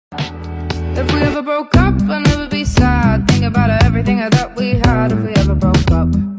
If we ever broke up, I'd never be sad. Think about everything I thought we had if we ever broke up.